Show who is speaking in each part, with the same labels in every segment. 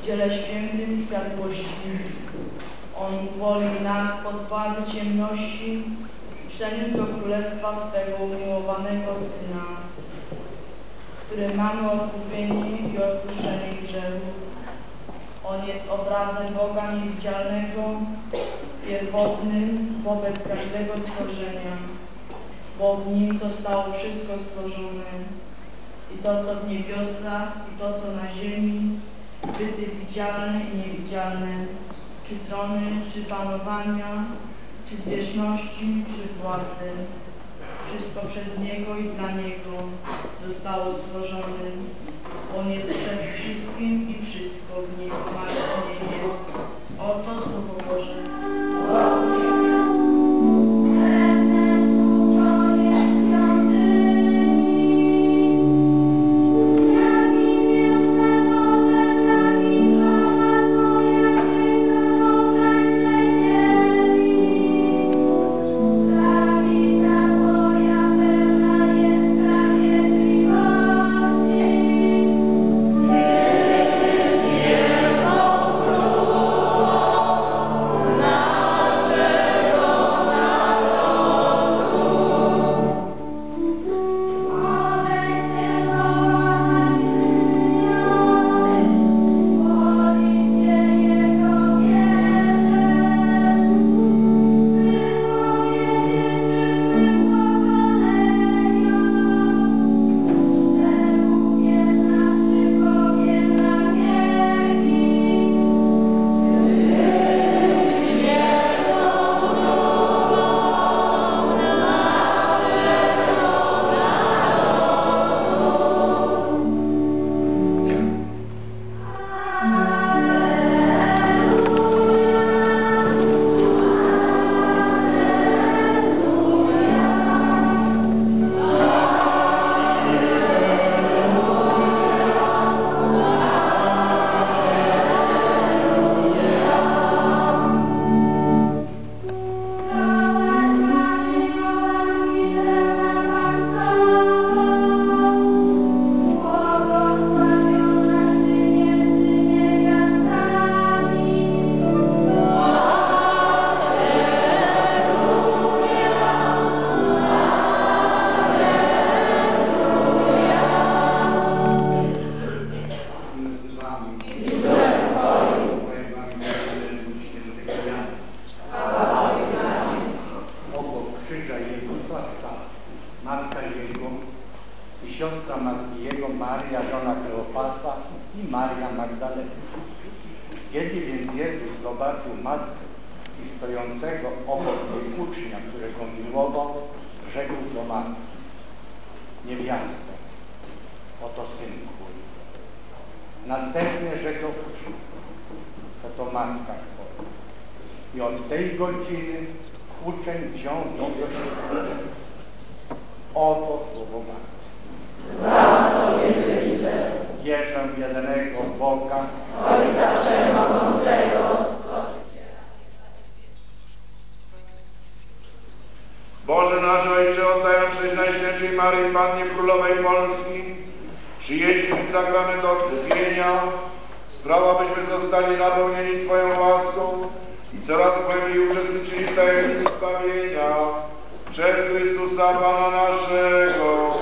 Speaker 1: w ciele świętym światłości. On uwolnił nas pod władzy ciemności, przeniósł do królestwa swego umiłowanego Syna, w którym mamy odkupienie i odpuszczenie grzechów. On jest obrazem Boga niewidzialnego, pierwotnym wobec każdego stworzenia, bo w Nim zostało wszystko stworzone, i to, co w niebiosach, i to, co na ziemi, byty widzialne i niewidzialne, czy trony, czy panowania, czy zwierzchności, czy władzy. Wszystko przez Niego i dla Niego zostało stworzone. On jest przed wszystkim i wszystko w Nim ma istnienie. Oto Słowo Boże.
Speaker 2: Boże nasz Ojcze, oddając Najświętszej Maryi Pannie Królowej Polski, przyjęliśmy sakrament odkupienia, sprawa, byśmy zostali napełnieni Twoją łaską i coraz głębiej uczestniczyli w tajemnicy zbawienia przez Chrystusa Pana naszego.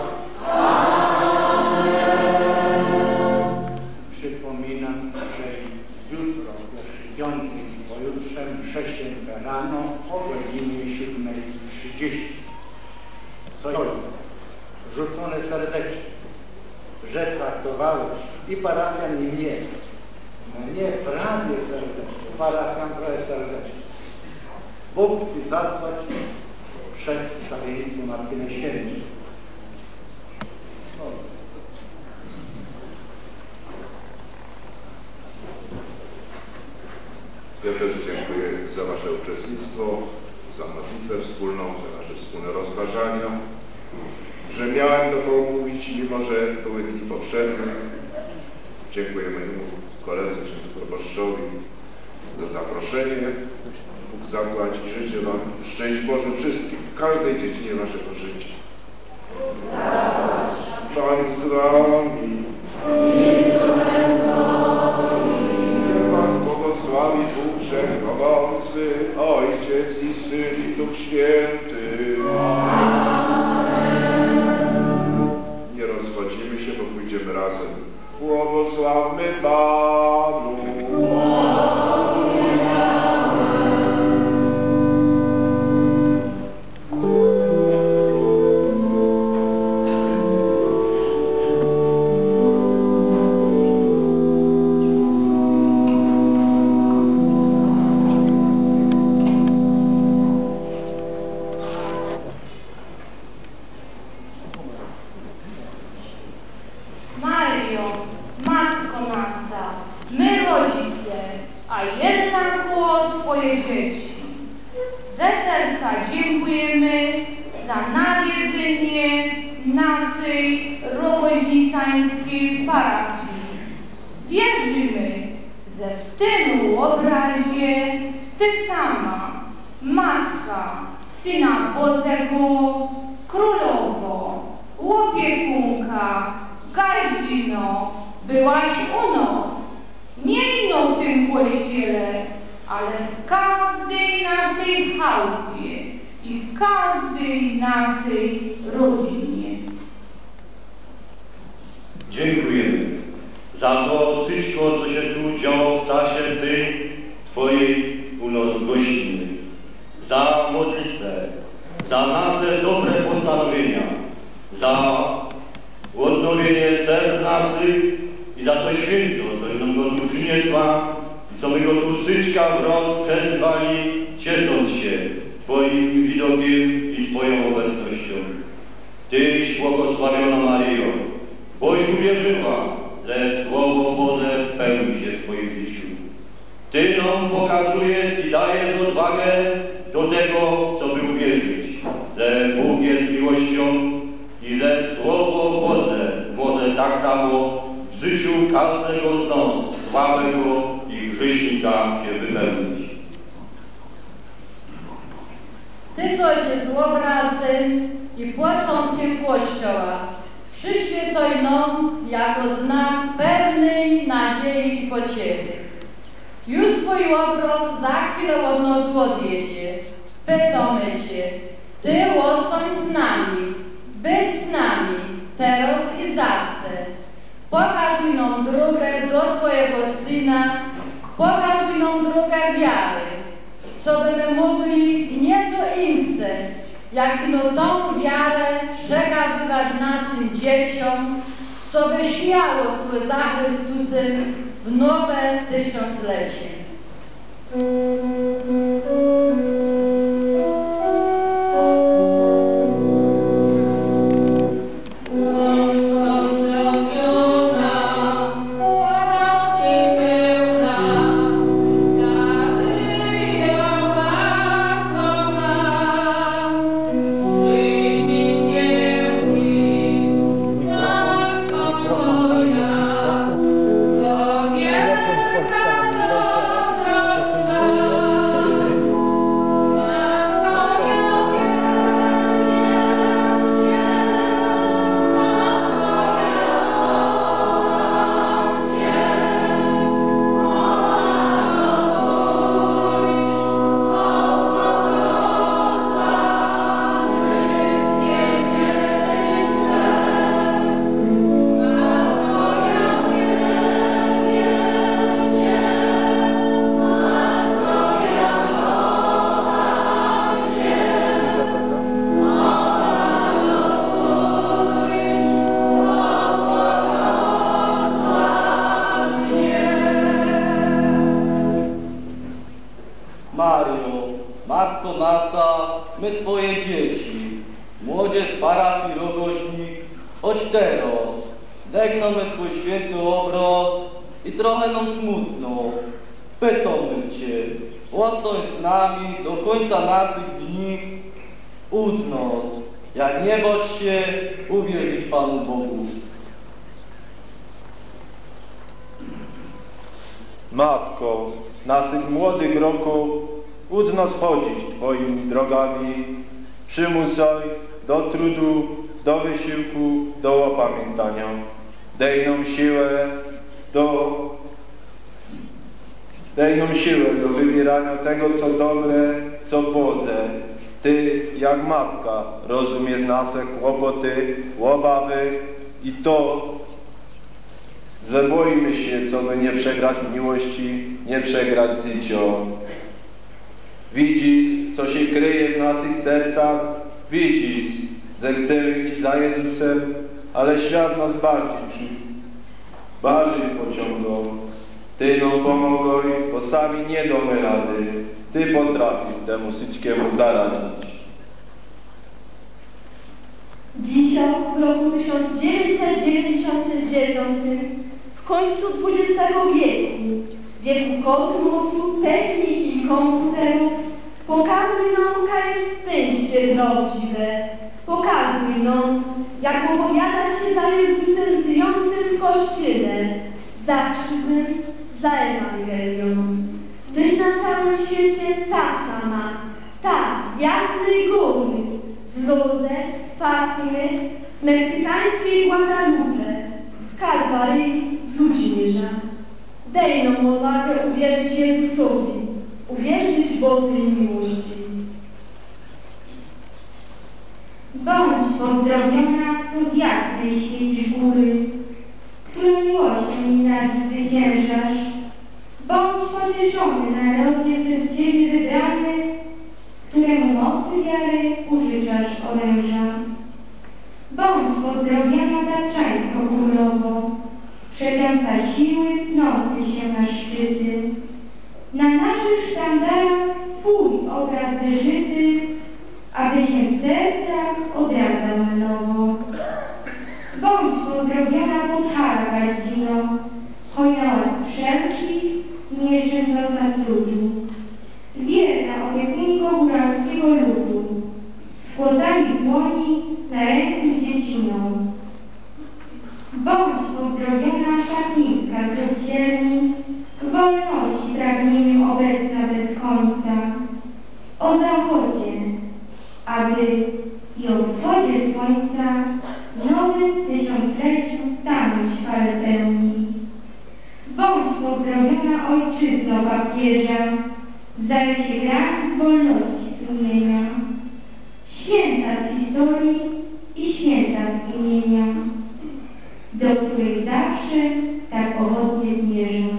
Speaker 3: Przypominam, że jutro, pierwszy piątek, pojutrze msze święta rano o godzinie 7:30. Coś rzucone serdecznie, że traktowałeś i parafian i mnie. No nie prawie serdecznie, parafian trochę serdecznie. Bóg Ci zapłać przez szaleństwo Matki Najświętszej.
Speaker 2: Ja też dziękuję za Wasze uczestnictwo, za modlitwę wspólną, za nasze wspólne rozważania, że miałem to mówić, mimo że były dni powszednie. Dziękuję mojemu koledze, księdzu proboszczowi za zaproszenie. Bóg zapłać i życzę Wam szczęść Boże wszystkim, w każdej dziedzinie Waszego życia. Pan z Wami. Syn, Ojciec i Syn i Duch Święty. Nie rozchodzimy się, bo pójdziemy razem. Błogosławmy Panu.
Speaker 4: Mario, Matko nasza, my rodzice, a jednak było Twoje dzieci. Ze serca dziękujemy za nawiedzenie naszej rogoźnicańskiej parafii. Wierzymy, że w tym obrazie Ty sama, Matka Syna Bożego, Królowo, opiekunka, Gardzino, byłaś u nas, nie ino w tym kościele, ale w każdej naszej chałupie i w każdej naszej rodzinie.
Speaker 5: Dziękujemy za to wszystko, co się tu działo w czasie tej Twojej u nas gościny, za modlitwę, za nasze dobre postanowienia, za odnowienie serc naszych i za to święto, które nam go tu przyniosła i co my go tu syczka wraz przeżywali, ciesząc się Twoim widokiem i Twoją obecnością. Tyś błogosławiona Maryjo, boś uwierzyła, że Słowo Boże spełni się w Twoim życiu. Ty nam pokazujesz i dajesz odwagę do tego, co by uwierzyć, że Bóg jest miłością i że Słowo Boże może tak samo w życiu każdego z nas, słabego i grzesznika, się wypełnić.
Speaker 4: Ty, coś jest obrazem i początkiem Kościoła, przyświecaj nam jako znak pełnej nadziei i pociechy. Już Twój obraz za chwilę od nas odjedzie. Pytamy Cię, Ty ostań z nami, być z nami, teraz i zawsze. Pokazuj nam drogę do Twojego Syna, pokazuj nam drogę wiary, co byśmy mogli nie to inne, jak no tą wiarę przekazywać naszym dzieciom, co by śmiało szły za Chrystusem w nowe tysiąclecie.
Speaker 6: Mario, Matko nasza, my Twoje dzieci, młodzież parafii Rogoźnik, choć teraz żegnamy Twój święty obraz i trochę nam smutno. Pytamy Cię, zostań z nami do końca naszych dni, ucz nas, jak nie bać się uwierzyć Panu Bogu.
Speaker 7: Matko, naszych młodych roku, ucz nas chodzić Twoimi drogami, przymuszaj do trudu, do wysiłku, do opamiętania. Daj nam siłę Daj nam siłę do wybierania tego, co dobre, co Boże. Ty, jak matka, rozumiesz nasze kłopoty, obawy i to, że boimy się, co by nie przegrać miłości, nie przegrać życia. Widzisz, co się kryje w naszych sercach, widzisz, że chcemy iść za Jezusem, ale świat nas bardziej pociągał. Ty nam pomogoj, bo sami nie damy rady. Ty potrafisz temu wszystkiemu zaradzić.
Speaker 8: Dzisiaj, w roku 1999, w końcu XX wieku, wieku kosmosu, techniki i komputerów, pokazuj nam, jaka jest szczęście prawdziwe. Pokazuj nam, jak opowiadać się za Jezusem żyjącym w Kościele, za krzyżem, za Ewangelią. Byś na całym świecie ta sama, ta z Jasnej Góry, z Lourdes, z Fatimy, z meksykańskiej Guadalupe, z Kalwarii, z Ludzimierza. Daj nam odwagę uwierzyć Jezusowi, uwierzyć Bożej miłości.
Speaker 9: Bądź pozdrowiona, co z jasnej świeci góry, którą miłością i nienawiść zwyciężasz. Bądź pocieszony narodzie przez Ciebie wybrany, któremu mocy wiary użyczasz oręża. Bądź pozdrowiona tatrzańsko królowo, trzepiąca siły, tnący się na szczyty. Na naszych sztandarach Twój obraz wyżyty, aby się w sercach odradzał na nowo. Bądź pozdrowiona Podhara Gaździno, hojna wszelkich, nie szczędząca cudu. Wierna opiekunko góralskiego ludu, z kłosami dłoni na ręku z dzieciną. Bądź pozdrowiona Szatnicka Drobcielni, w wolności pragnieniu obecna bez końca. O zachodzie, aby i o wschodzie słońca nowym tysiącleciu stanąć fale pełni. Bądź pozdrowiona ojczyzno papieża, w zalecie granic wolności sumienia, święta z historii i święta z imienia, do której zawsze tak pochodnie zmierzą.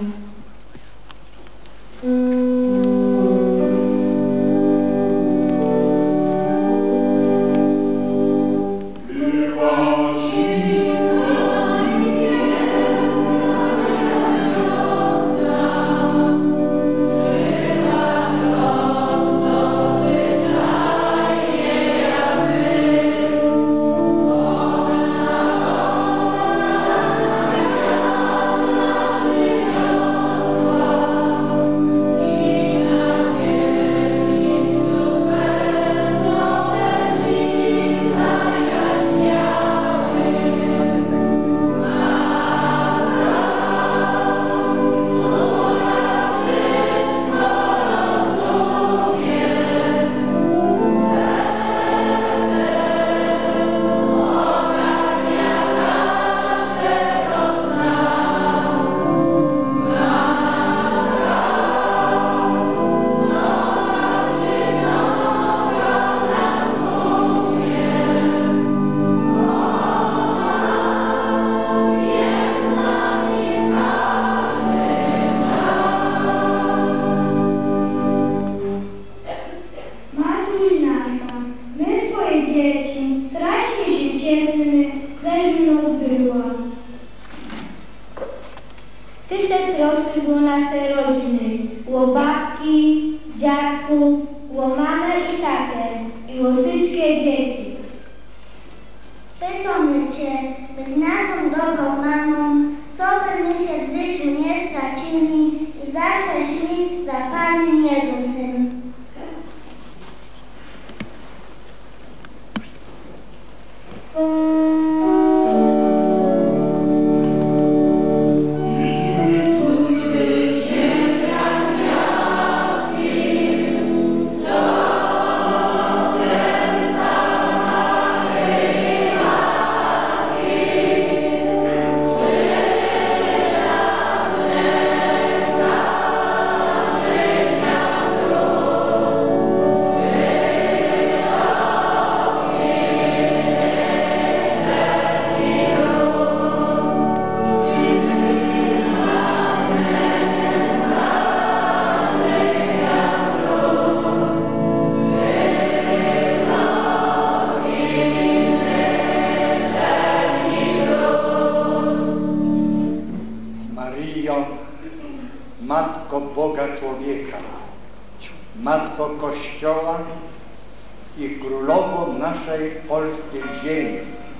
Speaker 3: Matko Kościoła i Królowo naszej polskiej ziemi,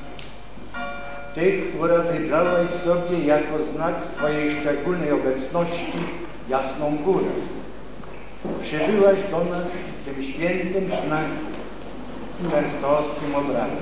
Speaker 3: Ty, która wybrałaś sobie jako znak swojej szczególnej obecności Jasną Górę, przybyłaś do nas w tym świętym znaku, częstochowskim obrazie.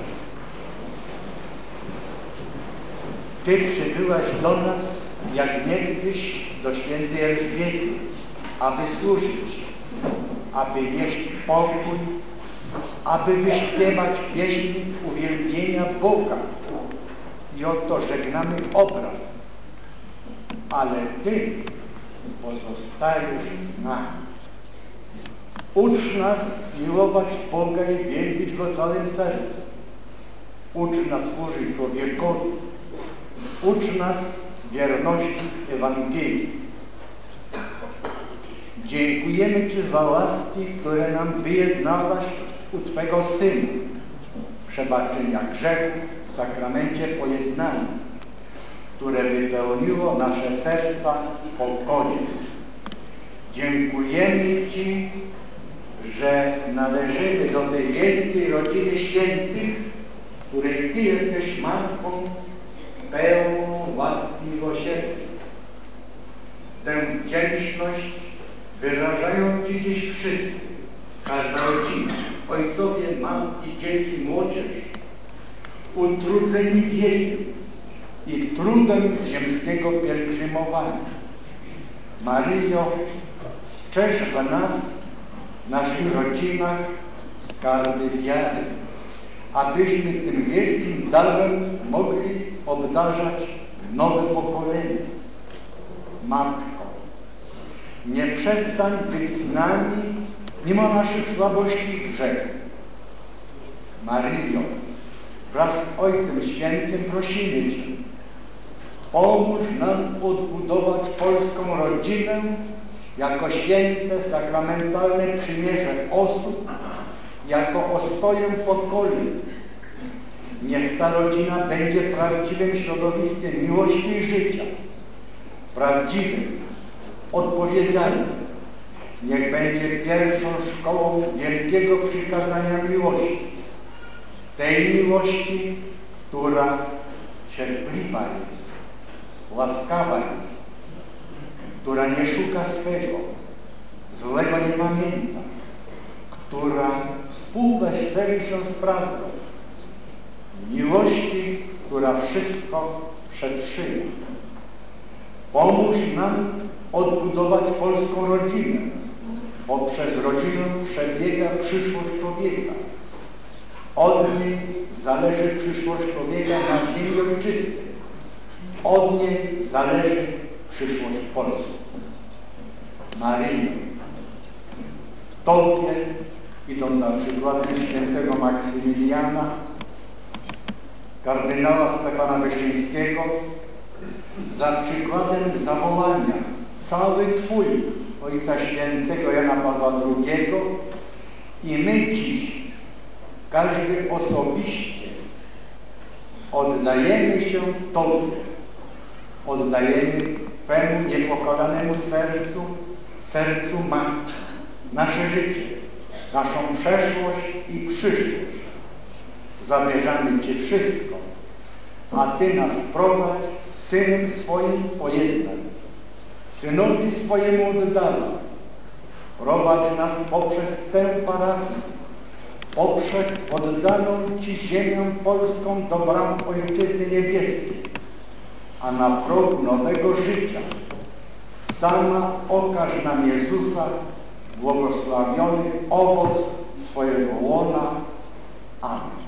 Speaker 3: Ty przybyłaś do nas, jak niegdyś do świętej Elżbiety, aby służyć, aby nieść pokój, aby wyśpiewać pieśń uwielbienia Boga. I oto żegnamy obraz, ale Ty pozostajesz z nami. Ucz nas miłować Boga i wielbić Go całym sercem. Ucz nas służyć człowiekowi. Ucz nas wierności Ewangelii. Dziękujemy Ci za łaski, które nam wyjednałaś u Twego Syna, przebaczenia grzechów w sakramencie pojednania, które wypełniło nasze serca pokojem. Dziękujemy Ci, że należymy do tej wielkiej rodziny świętych, której Ty jesteś Matką, pełną łaski i miłosierdzia. Tę wdzięczność wyrażają Ci dziś wszyscy, każda rodzina, ojcowie, matki, dzieci, młodzież, utrudzeni wiekiem i trudem ziemskiego pielgrzymowania. Maryjo, strzeż w nas, w naszych rodzinach, skarby wiary, abyśmy tym wielkim darem mogli obdarzać nowe pokolenie. Matko, nie przestań być z nami mimo naszych słabości i grzechów. Maryjo, wraz z Ojcem Świętym prosimy Cię, pomóż nam odbudować polską rodzinę jako święte, sakramentalne przymierze osób, jako ostoję pokoju. Niech ta rodzina będzie prawdziwym środowiskiem miłości i życia, prawdziwym, odpowiedzialnym. Niech będzie pierwszą szkołą wielkiego przykazania miłości. Tej miłości, która cierpliwa jest, łaskawa jest, która nie szuka swego, złego nie pamięta, która współweseli się z prawdą. Miłości, która wszystko przetrzyma. Pomóż nam odbudować polską rodzinę. Poprzez rodzinę przebiega przyszłość człowieka. Od niej zależy przyszłość człowieka na ziemi ojczystej. Od niej zależy przyszłość Polski. Maryjo, Tobie, idąc za przykładem świętego Maksymiliana, kardynała Stefana Wyszyńskiego, za przykładem zawołania cały Twój Ojca Świętego Jana Pawła II i my dziś, każdy osobiście, oddajemy się Tobie, oddajemy Twemu niepokolanemu sercu Matki, nasze życie, naszą przeszłość i przyszłość. Zawierzamy Ci wszystko, a Ty nas prowadź z Synem swoim pojednań. Synowi swojemu oddany. Prowadź nas poprzez tę parafię, poprzez oddaną Ci ziemię polską do bram Ojczyzny Niebieskiej, a na progu nowego życia sama okaż nam Jezusa, błogosławiony owoc Twojego łona. Amen.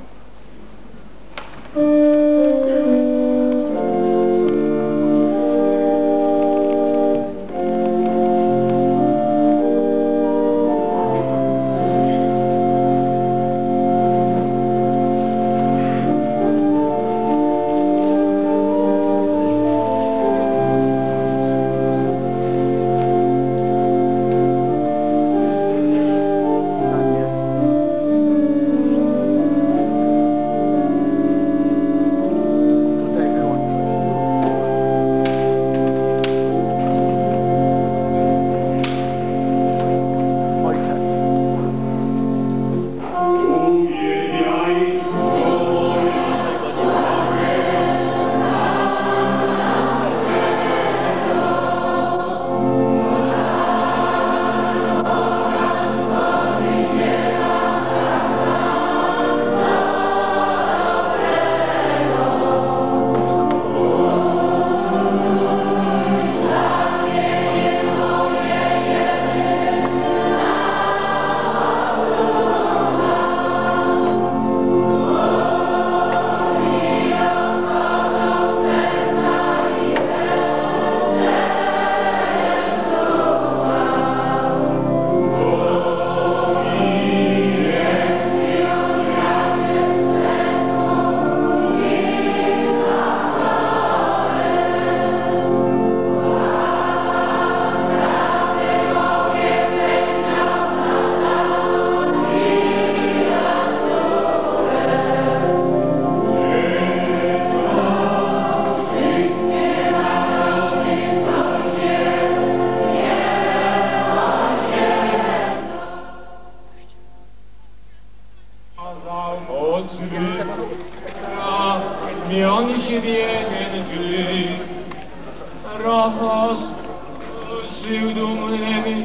Speaker 10: Mion siebie gry, rochos żył dumnymi.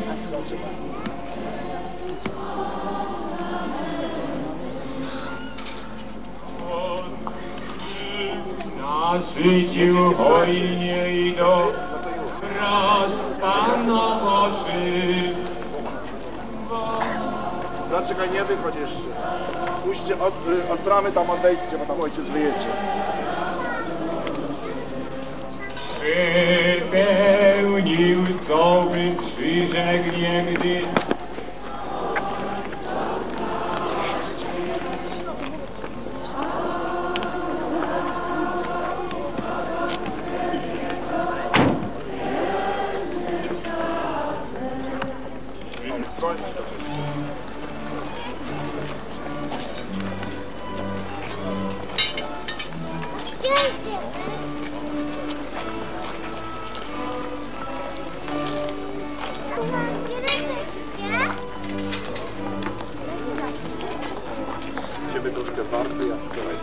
Speaker 10: Nasycił hojnie i do rozpanowoszy.
Speaker 7: Zaczekaj, nie wychodź jeszcze. Puśćcie od bramy tam odejdźcie, bo tam ojciec wyjedzie.
Speaker 10: Wypełnił cały krzyżek niegdy.
Speaker 7: Idziemy troszkę bardziej, jak wczoraj.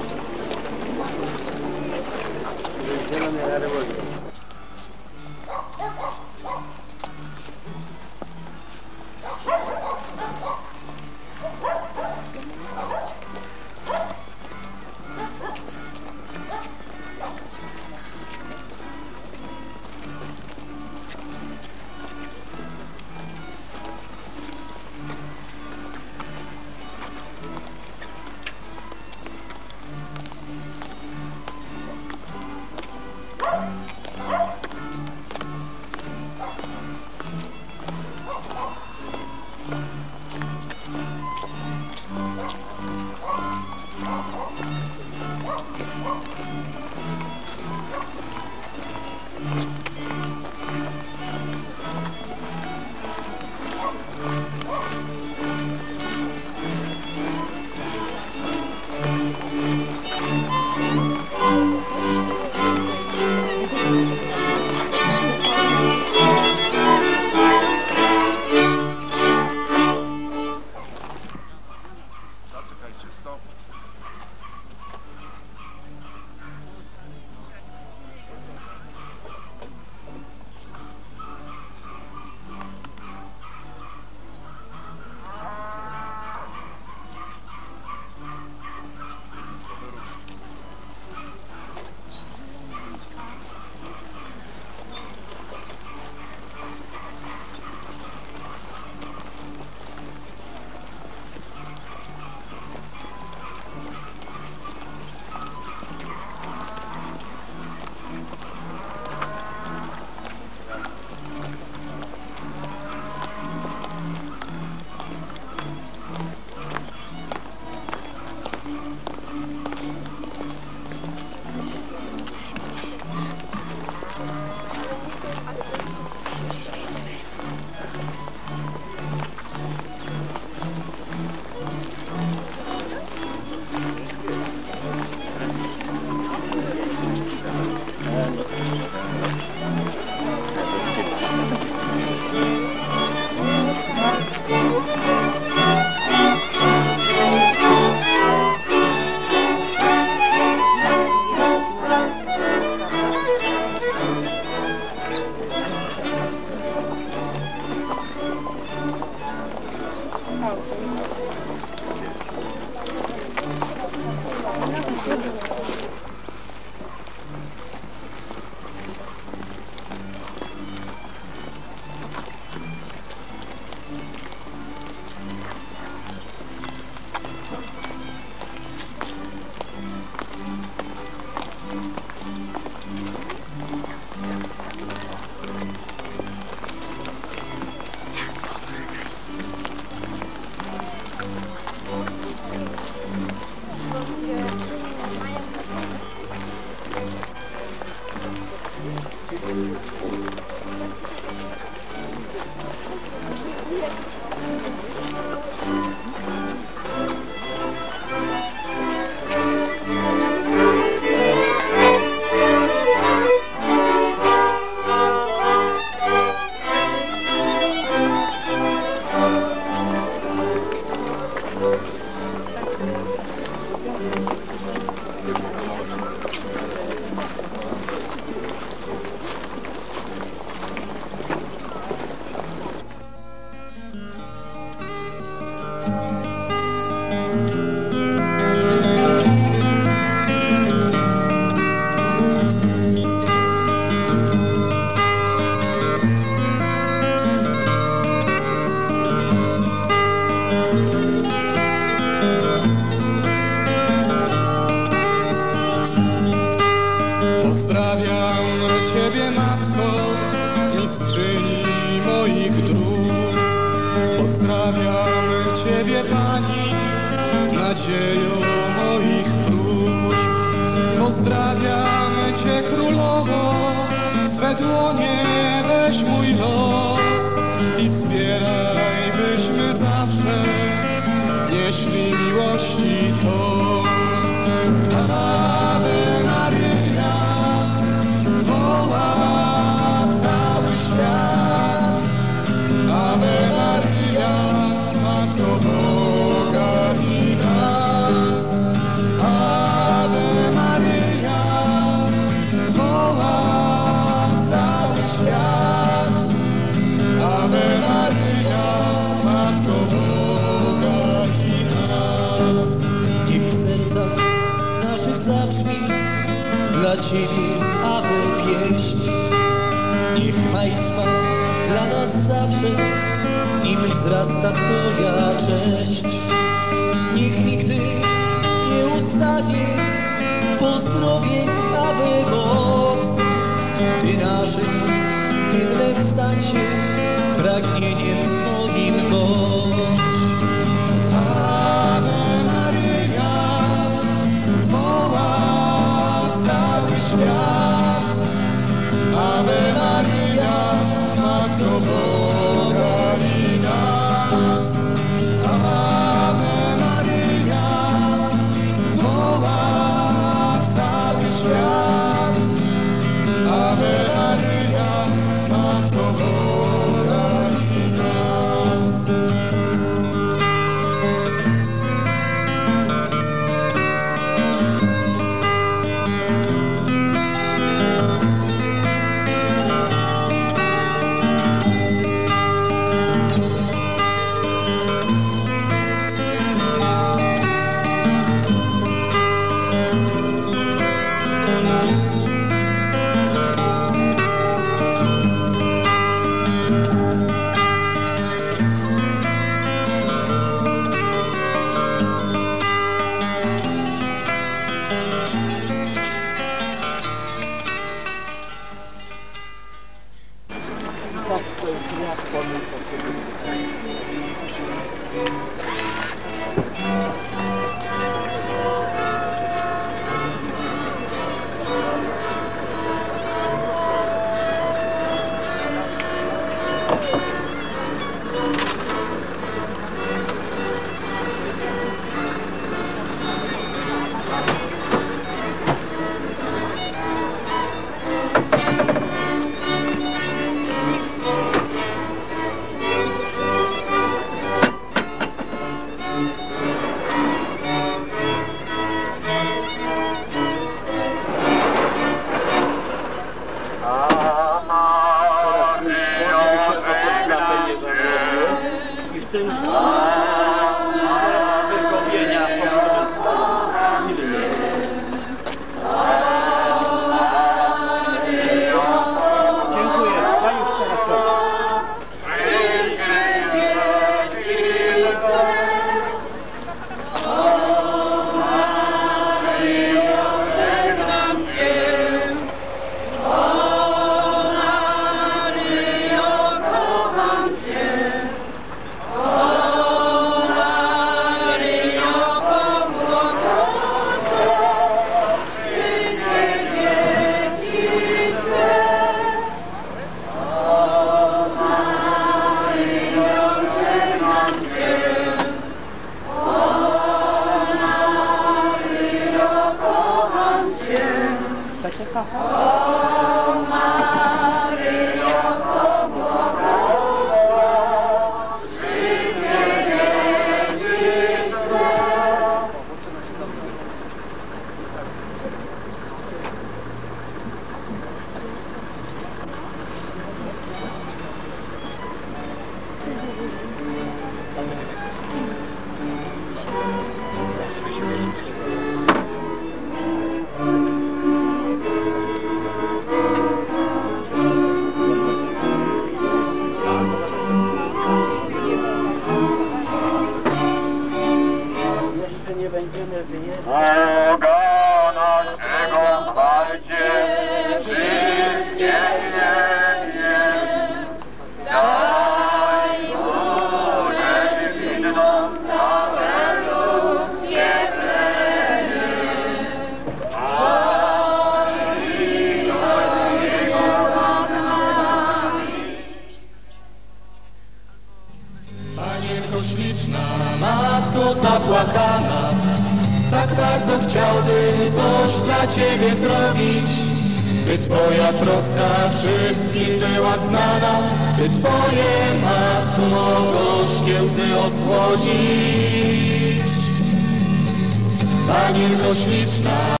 Speaker 11: śliczna, Matko zapłakana, tak bardzo chciałbym coś dla Ciebie zrobić, by Twoja troska wszystkim była znana, by Twoje, Matko, gorzkie łzy osłodzić. Panienko śliczna,